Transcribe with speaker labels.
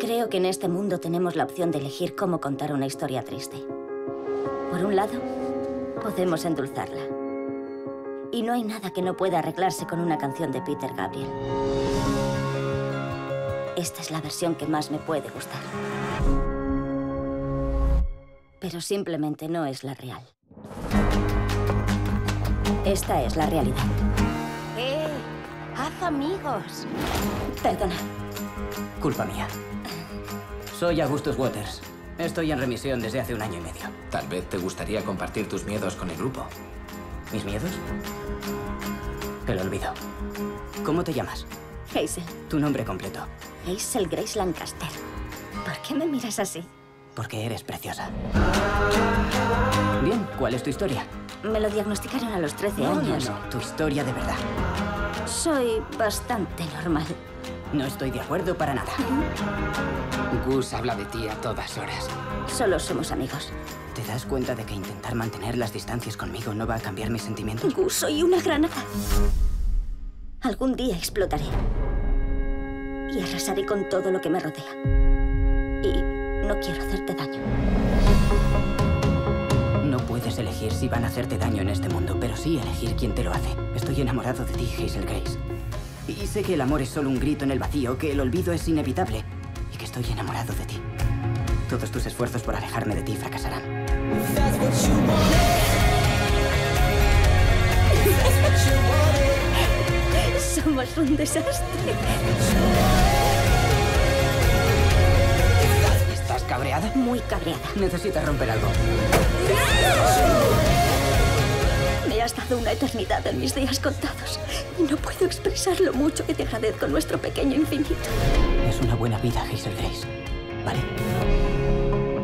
Speaker 1: Creo que en este mundo tenemos la opción de elegir cómo contar una historia triste. Por un lado, podemos endulzarla. Y no hay nada que no pueda arreglarse con una canción de Peter Gabriel. Esta es la versión que más me puede gustar. Pero simplemente no es la real. Esta es la realidad.
Speaker 2: ¡Haz amigos!
Speaker 1: Perdona.
Speaker 3: Culpa mía. Soy Augustus Waters. Estoy en remisión desde hace 1 año y medio.
Speaker 4: Tal vez te gustaría compartir tus miedos con el grupo.
Speaker 3: ¿Mis miedos? El olvido. ¿Cómo te llamas?
Speaker 1: Hazel.
Speaker 3: Tu nombre completo.
Speaker 1: Hazel Grace Lancaster. ¿Por qué me miras así?
Speaker 3: Porque eres preciosa. Bien, ¿cuál es tu historia?
Speaker 1: Me lo diagnosticaron a los 13 años.
Speaker 3: No, tu historia de verdad.
Speaker 1: Soy bastante normal.
Speaker 3: No estoy de acuerdo para nada.
Speaker 5: Gus habla de ti a todas horas.
Speaker 1: Solo somos amigos.
Speaker 3: ¿Te das cuenta de que intentar mantener las distancias conmigo no va a cambiar mis sentimientos?
Speaker 1: Gus, soy una granada. Algún día explotaré. Y arrasaré con todo lo que me rodea. Y no quiero hacerte daño.
Speaker 3: No puedes elegir si van a hacerte daño en este mundo, pero sí elegir quién te lo hace. Estoy enamorado de ti, Hazel Grace. Y sé que el amor es solo un grito en el vacío, que el olvido es inevitable y que estoy enamorado de ti. Todos tus esfuerzos por alejarme de ti fracasarán.
Speaker 1: Somos un desastre.
Speaker 3: ¿Estás cabreada?
Speaker 1: Muy cabreada.
Speaker 3: Necesitas romper algo.
Speaker 1: Me has dado una eternidad en mis días contados. Y no puedo expresar lo mucho que te agradezco nuestro pequeño infinito.
Speaker 3: Es una buena vida, Hazel Grace. ¿Vale?